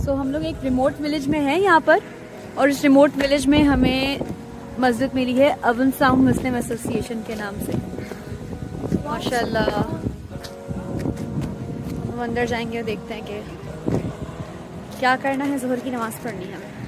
सो हम लोग एक रिमोट विलेज में हैं यहाँ पर, और इस रिमोट विलेज में हमें मस्जिद मिली है अवन साउंड मुस्लिम एसोसिएशन के नाम से। माशाल्लाह। हम अंदर जाएंगे और देखते हैं कि क्या करना है। ज़ोहर की नमाज़ पढ़नी है हमें।